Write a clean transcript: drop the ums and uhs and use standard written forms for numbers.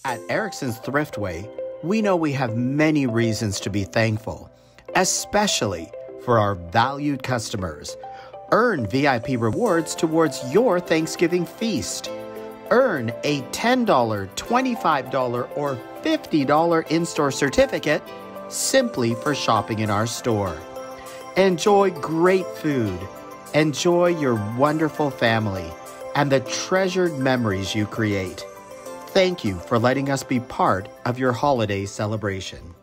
At Erickson's Thriftway, we know we have many reasons to be thankful, especially for our valued customers. Earn VIP rewards towards your Thanksgiving feast. Earn a $10, $25, or $50 in-store certificate simply for shopping in our store. Enjoy great food. Enjoy your wonderful family and the treasured memories you create. Thank you for letting us be part of your holiday celebration.